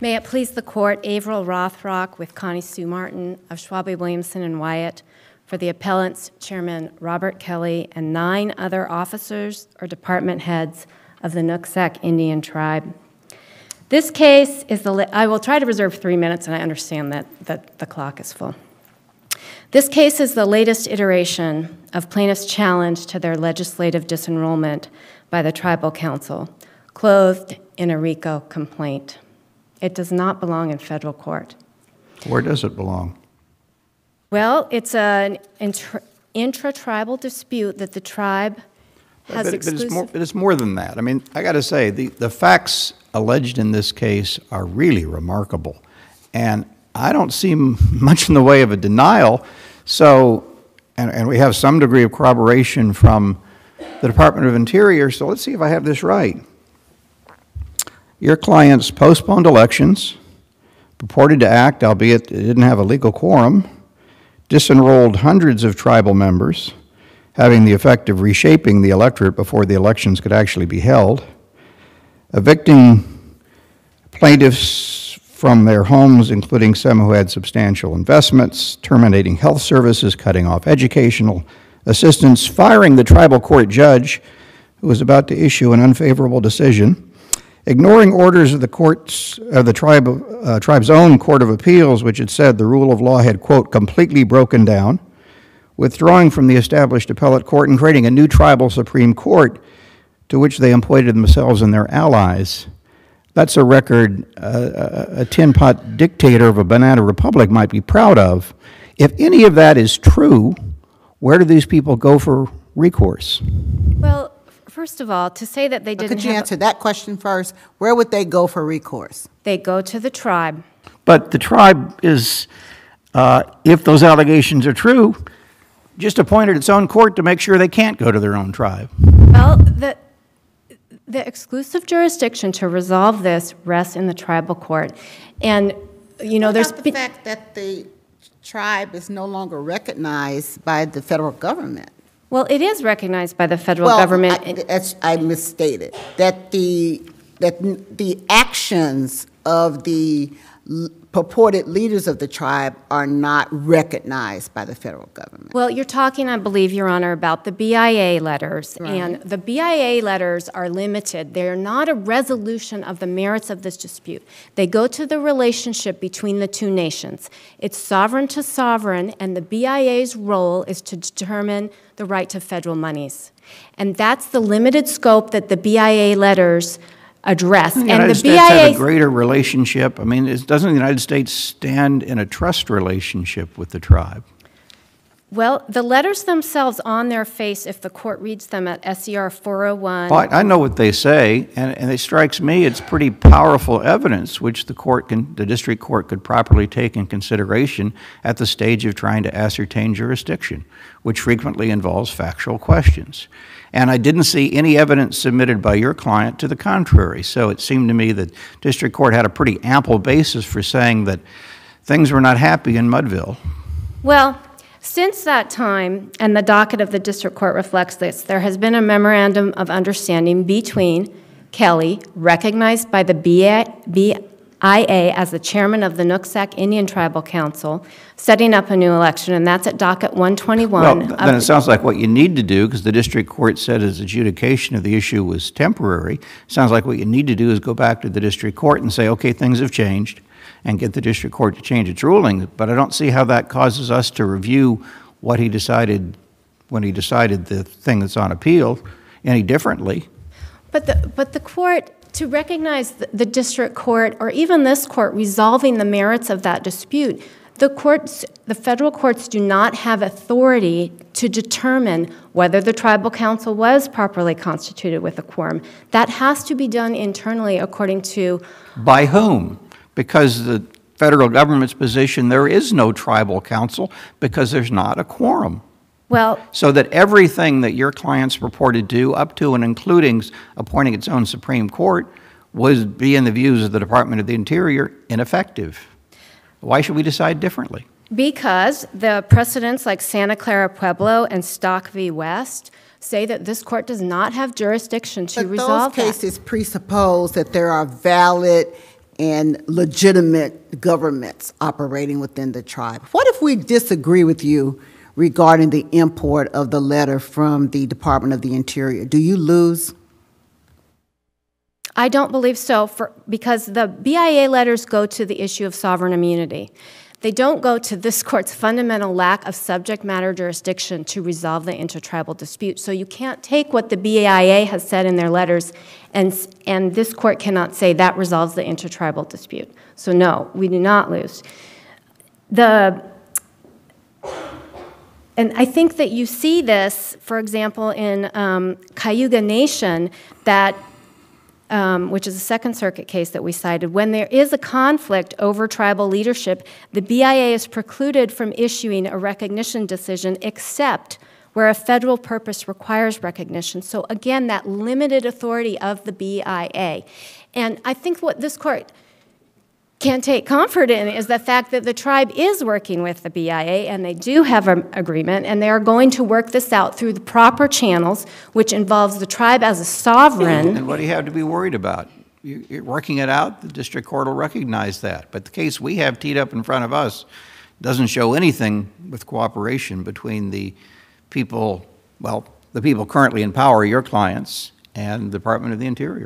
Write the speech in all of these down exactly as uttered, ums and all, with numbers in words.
May it please the Court, Averill Rothrock with Connie Sue Martin of Schwabe, Williamson, and Wyatt for the appellants, Chairman Robert Kelly, and nine other officers or department heads of the Nooksack Indian Tribe. This case is the, I will try to reserve three minutes, and I understand that, that the clock is full. This case is the latest iteration of plaintiffs' challenge to their legislative disenrollment by the Tribal Council, clothed in a RICO complaint. It does not belong in federal court. Where does it belong? Well, it's an intra- intra-tribal dispute that the tribe has but, exclusive... But it's, more, but it's more than that. I mean, I got to say, the, the facts alleged in this case are really remarkable. And I don't see much in the way of a denial. So, and, and we have some degree of corroboration from the Department of Interior. So let's see if I have this right. Your clients postponed elections, purported to act, albeit it didn't have a legal quorum, disenrolled hundreds of tribal members, having the effect of reshaping the electorate before the elections could actually be held, evicting plaintiffs from their homes, including some who had substantial investments, terminating health services, cutting off educational assistance, firing the tribal court judge who was about to issue an unfavorable decision, ignoring orders of the courts, uh, the tribe, uh, tribe's own Court of Appeals, which had said the rule of law had, quote, completely broken down, withdrawing from the established appellate court and creating a new tribal Supreme Court to which they appointed themselves and their allies. That's a record uh, a tin-pot dictator of a banana republic might be proud of. If any of that is true, where do these people go for recourse? Well, first of all, to say that they didn't Could you have answer that question first? Where would they go for recourse? They go to the tribe. But the tribe is, uh, if those allegations are true, just appointed its own court to make sure they can't go to their own tribe. Well, the, the exclusive jurisdiction to resolve this rests in the tribal court. And, you know, What there's... about the fact that the tribe is no longer recognized by the federal government? Well, it is recognized by the federal well, government. I, that's, I misstated. That the, that the actions of the purported leaders of the tribe are not recognized by the federal government. Well, you're talking, I believe, Your Honor, about the B I A letters. Right. And the B I A letters are limited. They're not a resolution of the merits of this dispute. They go to the relationship between the two nations. It's sovereign to sovereign, and the B I A's role is to determine the right to federal monies. And that's the limited scope that the B I A letters address. The and United the States B I A have a greater relationship. I mean, is, doesn't the United States stand in a trust relationship with the tribe? Well, the letters themselves on their face, if the court reads them at S E R four oh one. Well, I, I know what they say, and, and it strikes me it's pretty powerful evidence which the court can, the district court could properly take in consideration at the stage of trying to ascertain jurisdiction, which frequently involves factual questions. And I didn't see any evidence submitted by your client to the contrary. So it seemed to me that district court had a pretty ample basis for saying that things were not happy in Mudville. Well, since that time, and the docket of the district court reflects this, there has been a memorandum of understanding between Kelly, recognized by the B I A as the chairman of the Nooksack Indian Tribal Council, setting up a new election, and that's at docket one twenty-one. Well, then it sounds like what you need to do, because the district court said its adjudication of the issue was temporary, sounds like what you need to do is go back to the district court and say, okay, things have changed, and get the district court to change its ruling. But I don't see how that causes us to review what he decided when he decided the thing that's on appeal any differently. But the, but the court, to recognize the, the district court, or even this court, resolving the merits of that dispute, the courts, the federal courts do not have authority to determine whether the tribal council was properly constituted with a quorum. That has to be done internally according to... By whom? Because the federal government's position, there is no tribal council because there's not a quorum. Well, so that everything that your clients purported to do, up to and including appointing its own Supreme Court, was, be in the views of the Department of the Interior, ineffective. Why should we decide differently? Because the precedents like Santa Clara Pueblo and Stock v. West say that this court does not have jurisdiction to but resolve those cases presuppose that there are valid and legitimate governments operating within the tribe. What if we disagree with you regarding the import of the letter from the Department of the Interior? Do you lose? I don't believe so, for, because the B I A letters go to the issue of sovereign immunity. They don't go to this court's fundamental lack of subject matter jurisdiction to resolve the intertribal dispute. So you can't take what the B I A has said in their letters, and, and this court cannot say that resolves the intertribal dispute. So no, we do not lose. The, and I think that you see this, for example, in um, Cayuga Nation, that Um, which is a Second Circuit case that we cited, when there is a conflict over tribal leadership, the B I A is precluded from issuing a recognition decision except where a federal purpose requires recognition. So again, that limited authority of the B I A. And I think what this court can take comfort in is the fact that the tribe is working with the B I A, and they do have an agreement, and they are going to work this out through the proper channels, which involves the tribe as a sovereign. And what do you have to be worried about? You're working it out, the district court will recognize that. But the case we have teed up in front of us doesn't show anything with cooperation between the people, well, the people currently in power, your clients, and the Department of the Interior.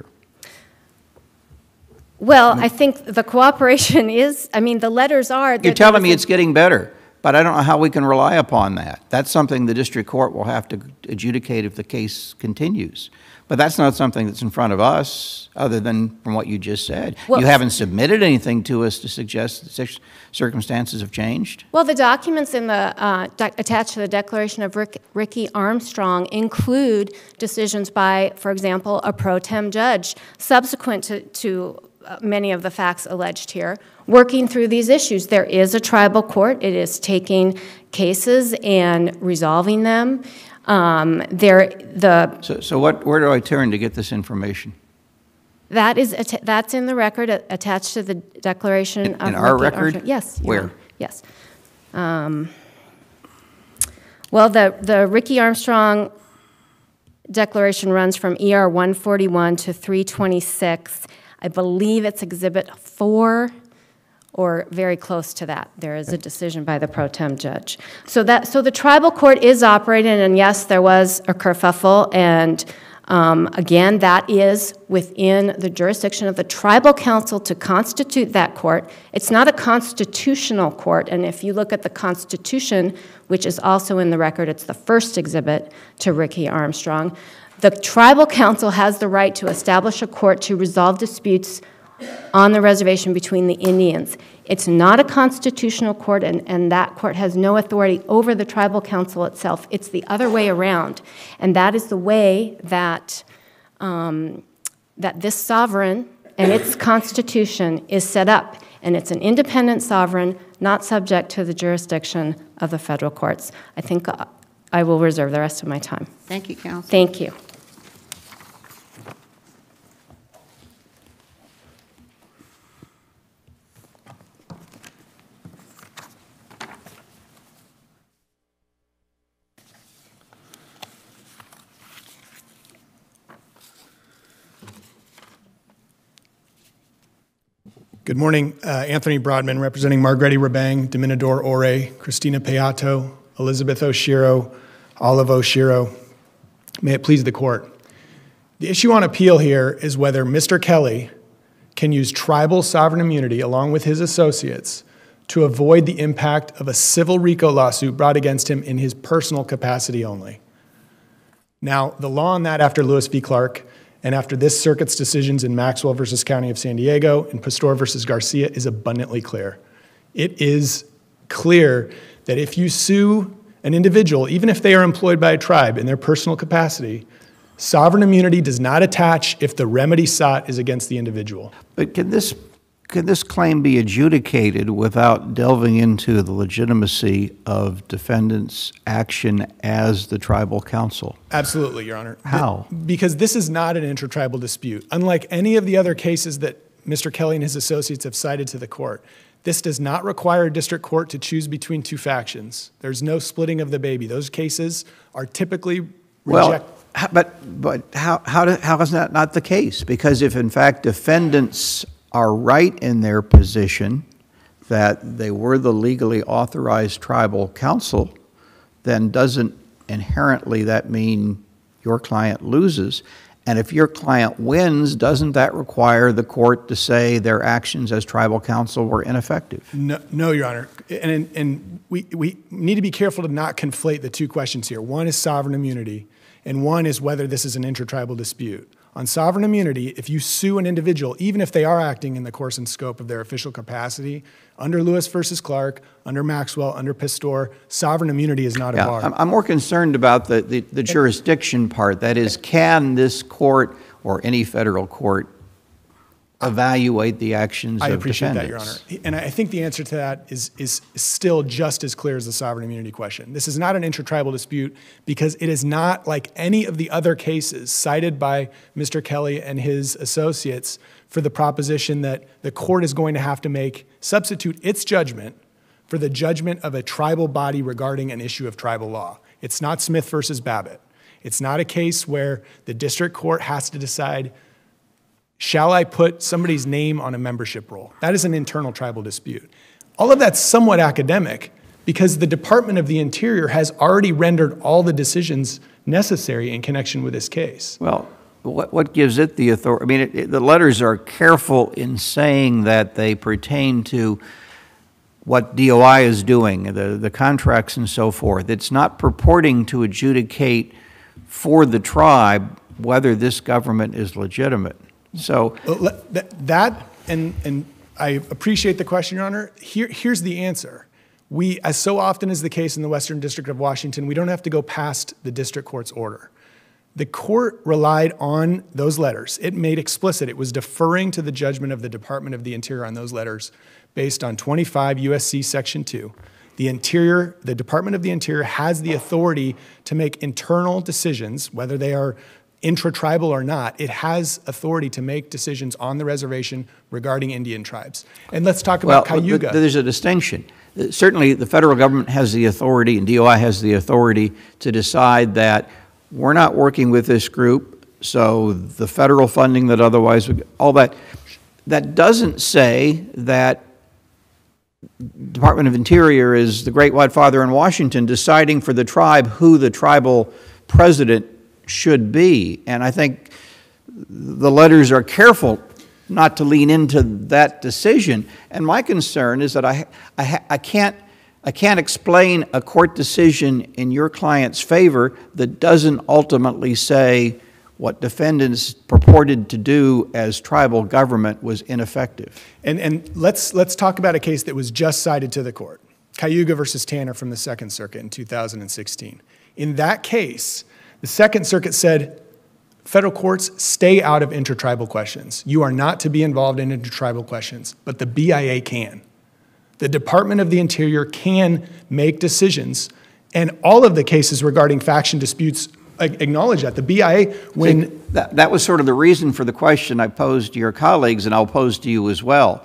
Well, I think the cooperation is, I mean, the letters are. You're telling me it's getting better, but I don't know how we can rely upon that. That's something the district court will have to adjudicate if the case continues. But that's not something that's in front of us, other than from what you just said. Well, you haven't submitted anything to us to suggest that circumstances have changed? Well, the documents in the uh, attached to the Declaration of Rick, Ricky Armstrong include decisions by, for example, a pro tem judge subsequent to, to many of the facts alleged here, working through these issues. There is a tribal court. It is taking cases and resolving them. Um, there, the so, so what? Where do I turn to get this information? That is that's in the record attached to the Declaration in, of in our Ricky record. Armstrong. Yes. Where? Know, yes. Um, well, the the Ricky Armstrong Declaration runs from E R one forty-one to three twenty-six. I believe it's Exhibit four, or very close to that. There is a decision by the pro tem judge. So that so the tribal court is operating, and yes, there was a kerfuffle, and um, again, that is within the jurisdiction of the tribal council to constitute that court. It's not a constitutional court, and if you look at the Constitution, which is also in the record, it's the first exhibit to Ricky Armstrong. The tribal council has the right to establish a court to resolve disputes on the reservation between the Indians. It's not a constitutional court, and, and that court has no authority over the tribal council itself. It's the other way around, and that is the way that, um, that this sovereign and its constitution is set up, and it's an independent sovereign, not subject to the jurisdiction of the federal courts. I think uh, I will reserve the rest of my time. Thank you, Counsel. Thank you. Good morning. Uh, Anthony Broadman, representing Margretty, Rabang, Dominador Ore, Christina Peato, Elizabeth Oshiro, Olive Oshiro. May it please the court. The issue on appeal here is whether Mister Kelly can use tribal sovereign immunity along with his associates to avoid the impact of a civil RICO lawsuit brought against him in his personal capacity only. Now, the law on that after Lewis v. Clark and after this circuit's decisions in Maxwell versus County of San Diego and Pastor versus Garcia is abundantly clear. It is clear that if you sue an individual, even if they are employed by a tribe in their personal capacity, sovereign immunity does not attach if the remedy sought is against the individual. But can this, can this claim be adjudicated without delving into the legitimacy of defendants' action as the tribal council? Absolutely, Your Honor. How? Because this is not an intertribal dispute. Unlike any of the other cases that Mister Kelly and his associates have cited to the court, this does not require a district court to choose between two factions. There's no splitting of the baby. Those cases are typically reject. Well, but, but how, how, do, how is that not the case? Because if, in fact, defendants are right in their position that they were the legally authorized tribal council, then doesn't inherently that mean your client loses? And if your client wins, doesn't that require the court to say their actions as tribal council were ineffective? No, no, Your Honor. And, and we, we need to be careful to not conflate the two questions here. One is sovereign immunity, and one is whether this is an intertribal dispute. On sovereign immunity, if you sue an individual, even if they are acting in the course and scope of their official capacity, under Lewis versus Clark, under Maxwell, under Pistor, sovereign immunity is not a yeah, bar. I'm, I'm more concerned about the, the, the jurisdiction part. That is, can this court or any federal court evaluate the actions I of appreciate defendants? that, Your Honor. And I think the answer to that is, is still just as clear as the sovereign immunity question. This is not an intertribal dispute because it is not like any of the other cases cited by Mister Kelly and his associates for the proposition that the court is going to have to make, substitute its judgment for the judgment of a tribal body regarding an issue of tribal law. It's not Smith versus Babbitt. It's not a case where the district court has to decide, shall I put somebody's name on a membership roll? That is an internal tribal dispute. All of that's somewhat academic because the Department of the Interior has already rendered all the decisions necessary in connection with this case. Well, what, what gives it the authority? I mean, it, it, the letters are careful in saying that they pertain to what D O I is doing, the, the contracts and so forth. It's not purporting to adjudicate for the tribe whether this government is legitimate. So that, and, and I appreciate the question, Your Honor. Here, here's the answer. We, as so often is the case in the Western District of Washington, we don't have to go past the district court's order. The court relied on those letters. It made explicit, it was deferring to the judgment of the Department of the Interior on those letters based on twenty-five U S C Section two. The Interior, the Department of the Interior has the authority to make internal decisions, whether they are intra-tribal or not. It has authority to make decisions on the reservation regarding Indian tribes. And let's talk about well, Cayuga. There's a distinction. Certainly, the federal government has the authority, and D O I has the authority to decide that we're not working with this group, so the federal funding that otherwise would, all that, that doesn't say that Department of Interior is the Great White Father in Washington deciding for the tribe who the tribal president should be. And I think the letters are careful not to lean into that decision. And my concern is that I, I, I, can't, I can't explain a court decision in your client's favor that doesn't ultimately say what defendants purported to do as tribal government was ineffective. And, and let's, let's talk about a case that was just cited to the court, Cayuga versus Tanner from the Second Circuit in two thousand sixteen. In that case, the Second Circuit said, federal courts, stay out of intertribal questions. You are not to be involved in intertribal questions, but the B I A can. The Department of the Interior can make decisions, and all of the cases regarding faction disputes acknowledge that. The B I A, when... See, that, that was sort of the reason for the question I posed to your colleagues, and I'll pose to you as well.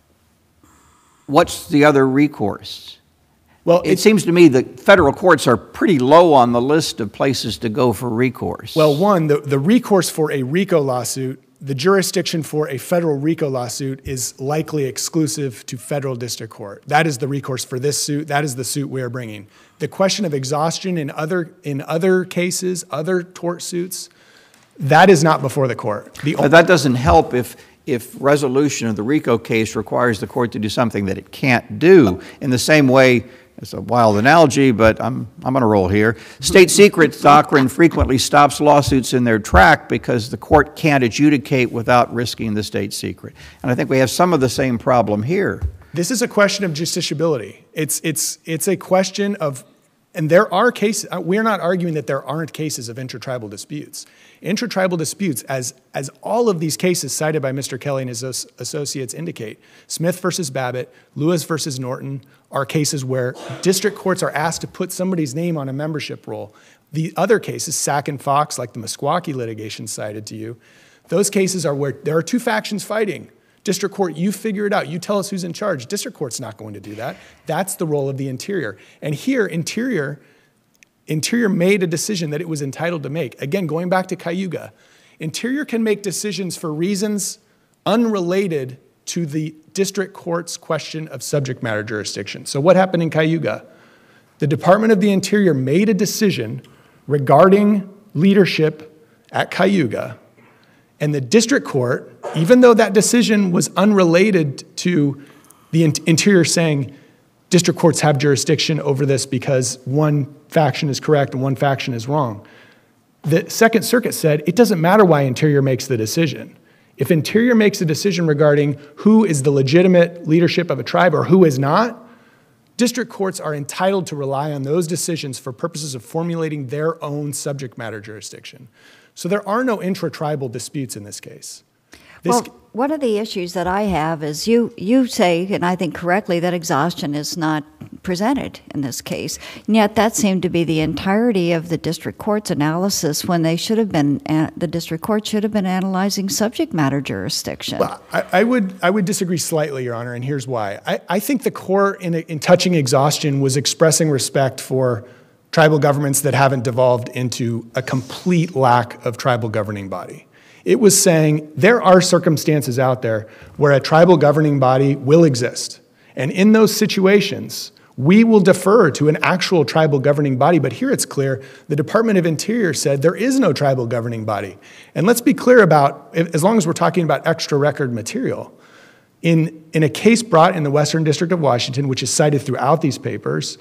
What's the other recourse? Well, it, it seems to me that federal courts are pretty low on the list of places to go for recourse. Well, one, the, the recourse for a RICO lawsuit, the jurisdiction for a federal RICO lawsuit is likely exclusive to federal district court. That is the recourse for this suit. That is the suit we are bringing. The question of exhaustion in other, in other cases, other tort suits, that is not before the court. The but that doesn't help if, if resolution of the RICO case requires the court to do something that it can't do. In the same way, it's a wild analogy, but I'm, I'm on a roll here. State secrets doctrine frequently stops lawsuits in their track because the court can't adjudicate without risking the state secret. And I think we have some of the same problem here. This is a question of justiciability. It's, it's, it's a question of, and there are cases, we're not arguing that there aren't cases of intertribal disputes. Intertribal disputes, as, as all of these cases cited by Mister Kelly and his associates indicate, Smith versus Babbitt, Lewis versus Norton, are cases where district courts are asked to put somebody's name on a membership roll. The other cases, Sack and Fox, like the Meskwaki litigation cited to you, those cases are where there are two factions fighting. District court, you figure it out. You tell us who's in charge. District court's not going to do that. That's the role of the Interior. And here, Interior, Interior made a decision that it was entitled to make. Again, going back to Cayuga, Interior can make decisions for reasons unrelated to the district court's question of subject matter jurisdiction. So what happened in Cayuga? The Department of the Interior made a decision regarding leadership at Cayuga, and the district court, even though that decision was unrelated to the Interior saying district courts have jurisdiction over this because one faction is correct and one faction is wrong, the Second Circuit said it doesn't matter why Interior makes the decision. If Interior makes a decision regarding who is the legitimate leadership of a tribe or who is not, district courts are entitled to rely on those decisions for purposes of formulating their own subject matter jurisdiction. So there are no intra-tribal disputes in this case. This Well, one of the issues that I have is you, you say, and I think correctly, that exhaustion is not presented in this case. And yet that seemed to be the entirety of the district court's analysis when they should have been, the district court should have been analyzing subject matter jurisdiction. Well, I, I, would, I would disagree slightly, Your Honor, and here's why. I, I think the court, in, in touching exhaustion, was expressing respect for tribal governments that haven't devolved into a complete lack of tribal governing body. It was saying there are circumstances out there where a tribal governing body will exist. And in those situations, we will defer to an actual tribal governing body. But here it's clear, the Department of Interior said there is no tribal governing body. And let's be clear about, as long as we're talking about extra record material, in, in a case brought in the Western District of Washington, which is cited throughout these papers,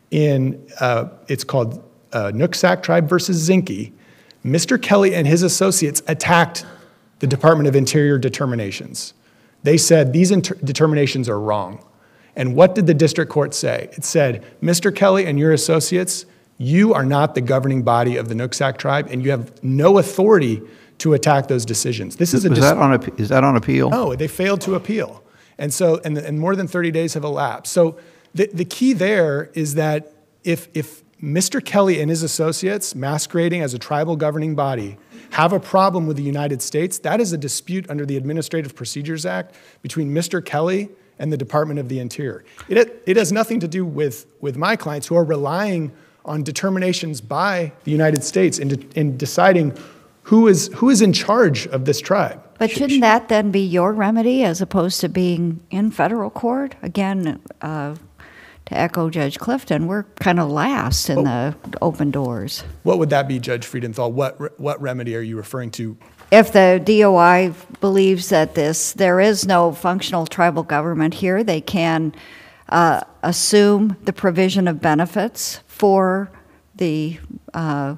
in uh, it's called uh, Nooksack Tribe versus Zinke, Mister Kelly and his associates attacked the Department of Interior determinations. They said these determinations are wrong. And what did the district court say? It said, Mister Kelly and your associates, you are not the governing body of the Nooksack tribe, and you have no authority to attack those decisions. This is a is that on a, is that on appeal? No, they failed to appeal, and so and, and more than thirty days have elapsed. So the the key there is that if if Mister Kelly and his associates, masquerading as a tribal governing body, have a problem with the United States, that is a dispute under the Administrative Procedures Act between Mister Kelly and the Department of the Interior. It, it has nothing to do with, with my clients who are relying on determinations by the United States in, de, in deciding who is, who is in charge of this tribe. But shouldn't that then be your remedy as opposed to being in federal court? Again, uh, to echo Judge Clifton, we're kind of last in oh. the open doors. What would that be, Judge Friedenthal? What, what remedy are you referring to? If the D O I believes that this there is no functional tribal government here, they can uh, assume the provision of benefits for the uh,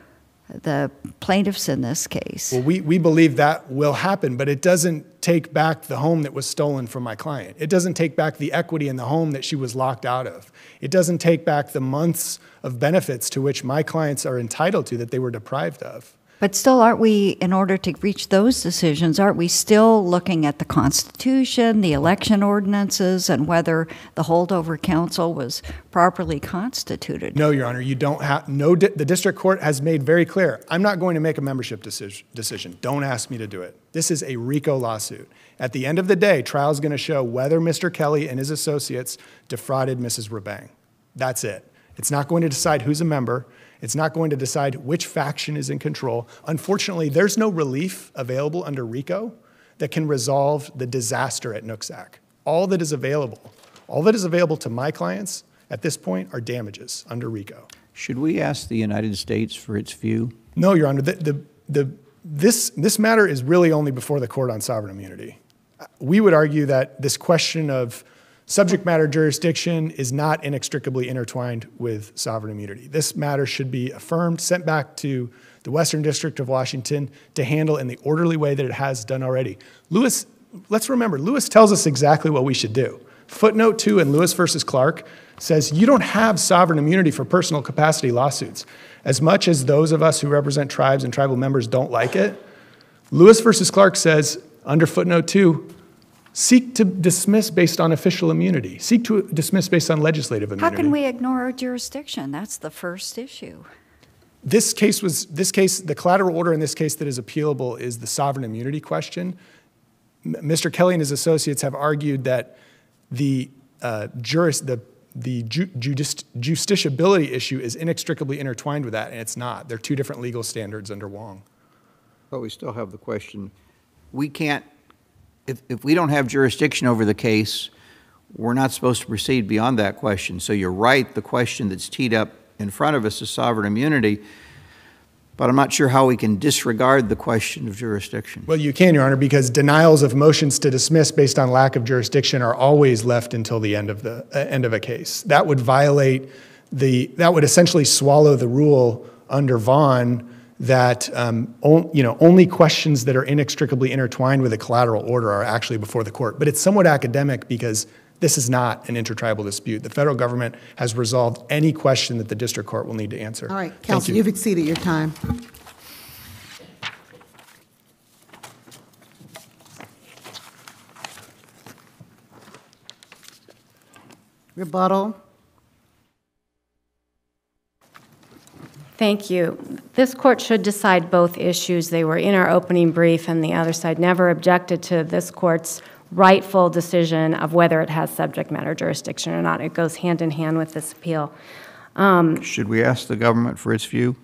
the plaintiffs in this case. Well, we, we believe that will happen, but it doesn't take back the home that was stolen from my client. It doesn't take back the equity in the home that she was locked out of. It doesn't take back the months of benefits to which my clients are entitled to that they were deprived of. But still, aren't we, in order to reach those decisions, aren't we still looking at the Constitution, the election ordinances, and whether the holdover council was properly constituted? No, Your Honor, you don't have, no, di the district court has made very clear, I'm not going to make a membership decision, decision. Don't ask me to do it. This is a RICO lawsuit. At the end of the day, trial is going to show whether Mister Kelly and his associates defrauded Missus Rabang. That's it. It's not going to decide who's a member. It's not going to decide which faction is in control. Unfortunately, there's no relief available under RICO that can resolve the disaster at Nooksack. All that is available, all that is available to my clients at this point are damages under RICO. Should we ask the United States for its view? No, Your Honor. The, the, the, this, this matter is really only before the Court on Sovereign Immunity. We would argue that this question of subject matter jurisdiction is not inextricably intertwined with sovereign immunity. This matter should be affirmed, sent back to the Western District of Washington to handle in the orderly way that it has done already. Lewis, let's remember, Lewis tells us exactly what we should do. Footnote two in Lewis versus Clark says you don't have sovereign immunity for personal capacity lawsuits. As much as those of us who represent tribes and tribal members don't like it, Lewis versus Clark says under footnote two, seek to dismiss based on official immunity. Seek to dismiss based on legislative immunity. How can we ignore our jurisdiction? That's the first issue. This case was, this case, the collateral order in this case that is appealable is the sovereign immunity question. Mister Kelly and his associates have argued that the uh, juris, the, the ju judici justiciability issue is inextricably intertwined with that, and it's not. They're two different legal standards under Wong. But we still have the question, we can't if, if we don't have jurisdiction over the case, we're not supposed to proceed beyond that question. So you're right, the question that's teed up in front of us is sovereign immunity, but I'm not sure how we can disregard the question of jurisdiction. Well, you can, Your Honor, because denials of motions to dismiss based on lack of jurisdiction are always left until the end of the uh, end of a case. That would violate the, that would essentially swallow the rule under Vaughn that um, on, you know, only questions that are inextricably intertwined with a collateral order are actually before the court. But it's somewhat academic because this is not an intertribal dispute. The federal government has resolved any question that the district court will need to answer. All right, Thank Counsel, you. you've exceeded your time. Rebuttal. Thank you. This court should decide both issues. They were in our opening brief, and the other side never objected to this court's rightful decision of whether it has subject matter jurisdiction or not. It goes hand in hand with this appeal. Um, Should we ask the government for its view?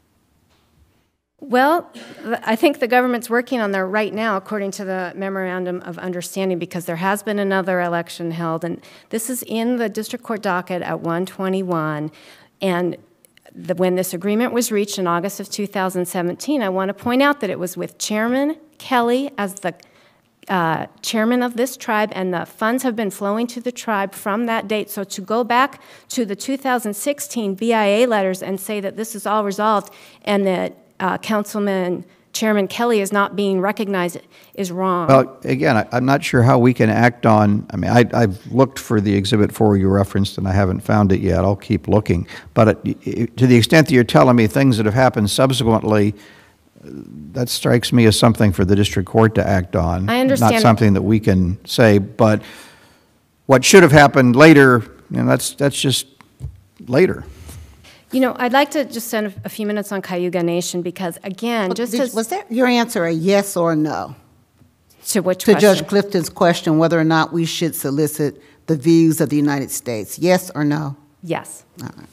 Well, I think the government's working on that right now, according to the Memorandum of Understanding, because there has been another election held, and this is in the district court docket at one twenty-one, and the, when this agreement was reached in August of two thousand seventeen, I want to point out that it was with Chairman Kelly as the uh, chairman of this tribe, and the funds have been flowing to the tribe from that date. So to go back to the two thousand sixteen B I A letters and say that this is all resolved and that uh, Councilman Chairman Kelly is not being recognized is wrong. Well, again, I, I'm not sure how we can act on, I mean, I, I've looked for the Exhibit four you referenced, and I haven't found it yet. I'll keep looking. But it, it, to the extent that you're telling me things that have happened subsequently, that strikes me as something for the district court to act on. I understand. Not something that we can say, but what should have happened later, you know, that's, that's just later. You know, I'd like to just spend a few minutes on Cayuga Nation because, again, just Did, as... was that your answer a yes or a no? To which To question? Judge Clifton's question whether or not we should solicit the views of the United States, yes or no? Yes. All right.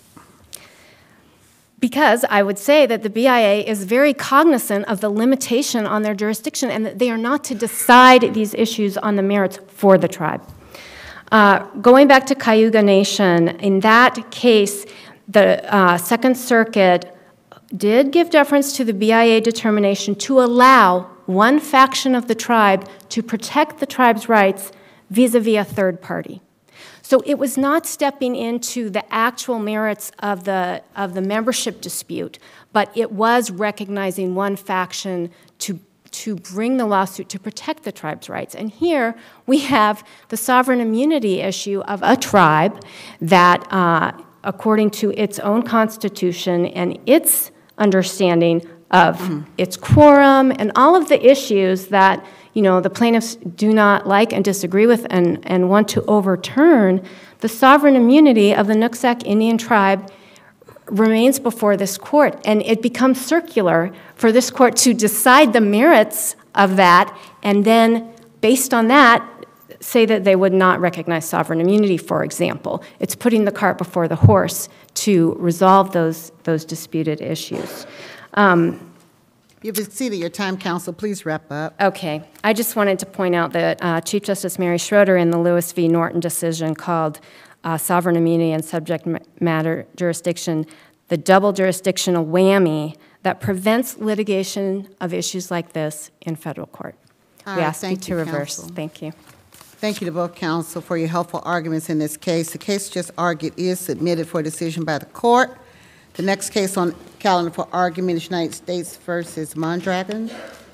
Because I would say that the B I A is very cognizant of the limitation on their jurisdiction and that they are not to decide these issues on the merits for the tribe. Uh, going back to Cayuga Nation, in that case, the uh, Second Circuit did give deference to the B I A determination to allow one faction of the tribe to protect the tribe's rights vis-a-vis a third party. So it was not stepping into the actual merits of the, of the membership dispute, but it was recognizing one faction to, to bring the lawsuit to protect the tribe's rights. And here we have the sovereign immunity issue of a tribe that, uh, according to its own constitution and its understanding of mm-hmm. its quorum and all of the issues that, you know, the plaintiffs do not like and disagree with and, and want to overturn, the sovereign immunity of the Nooksack Indian tribe remains before this court. And it becomes circular for this court to decide the merits of that and then, based on that, say that they would not recognize sovereign immunity, for example. It's putting the cart before the horse to resolve those, those disputed issues. Um, You've exceeded your time, counsel. Please wrap up. Okay. I just wanted to point out that uh, Chief Justice Mary Schroeder in the Lewis v. Norton decision called uh, sovereign immunity and subject matter jurisdiction the double jurisdictional whammy that prevents litigation of issues like this in federal court. All we right, ask you thank to you, reverse. counsel. Thank you. Thank you to both counsel for your helpful arguments in this case. The case just argued is submitted for decision by the court. The next case on calendar for argument is United States versus Mondragon.